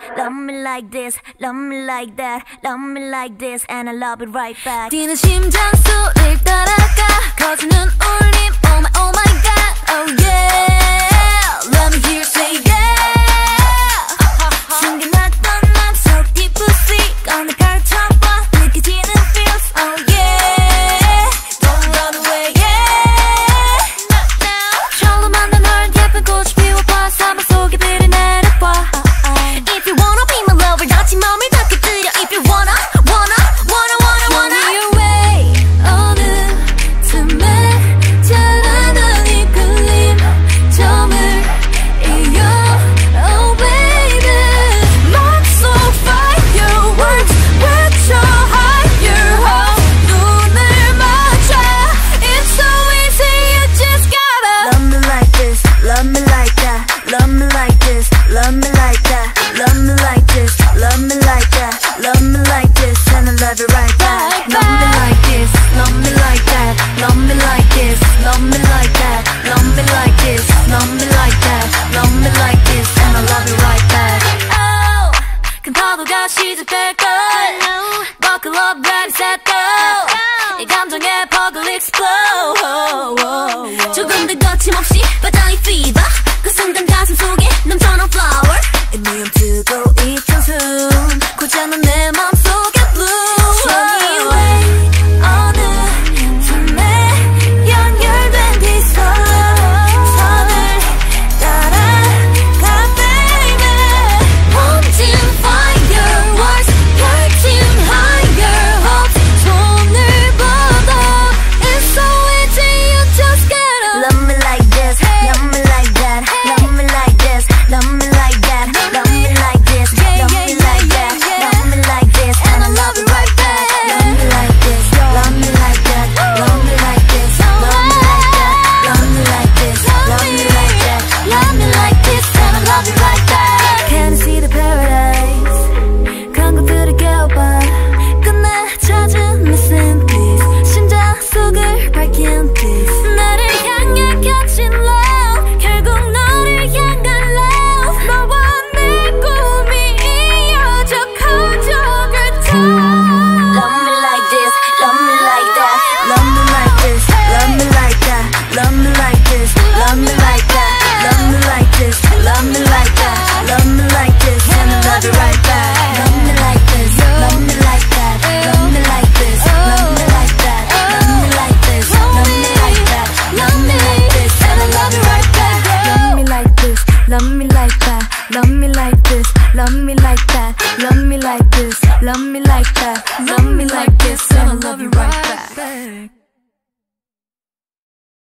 Love me like this, love me like that, love me like this, and I love it right back. 뛰는 심장 소리를 따라가 커지는 울림. Oh my, oh my God, oh yeah. Let me hear you say yeah. 숨겨놨던 맘속 deeply 꺼내 펼쳐봐 느껴지는 feels. Oh yeah. Don't run away, yeah. 처음 만난 널 예쁜 꽃이 피워봐 사막 속에 들이 내려봐. If you wanna be my lover 다치 맘을 닿게 들여. If you wanna your way. 어느 틈에 자라난 이 끌림 점을 이어. Oh baby Mom's so fireworks with your higher hope. 눈을 맞춰 It's so easy you just gotta Love me like this, love me like that, love me like this, love me like that, love me like this, love me like that, love me like this, and I love it right back. Love me like this, love me like that, love me like this, love me like that, love me like this, love me like that, love me like this, and I love it right back. Oh, 큰 파도가 시작될걸. Buckle up, ready, set, go. 이 감정에 퍽을 explode. 조금 더 거침없이 바다의 fever. 그 순간 가슴 속에 넘쳐난 flower. 이미 멈추고 있던 숨 고장난 내 맘속에 blue. Show me way. 어느 틈에 연결된 네 선을 따라가 baby. wanting fireworks lighting higher hopes. 손을 뻗어 It's so easy you just gotta Love me like this, love me like that, love me like this, love me like that, love me like this, love me like that, love me like this, and I love it right back. Love me like this, love me like that, love me like this, love me like that, love me like this, love me like that, love me like this and I love it right back. Can you see the paradise? 광고들을 깨워봐. 끝내 찾은 missing piece. 심장 속을 밝힌 peace. 나를 향해 겹친 love. 결국 너를 향한 love. 너와 내 꿈이 이어져 커져 그 time. Love me like this, love me like that, love me like this, love me like that, love me like this, love me like that, love me like this, love me like that, love me like this, and I love it right back. Love me like this, love me like that, love me like this, love me like that, love me like this, love me like that, love me like this, and I love it right back. Love me like this, love me like that, love me like this, love me like that, love me like this, love me like that, love me like this, and I love it right back.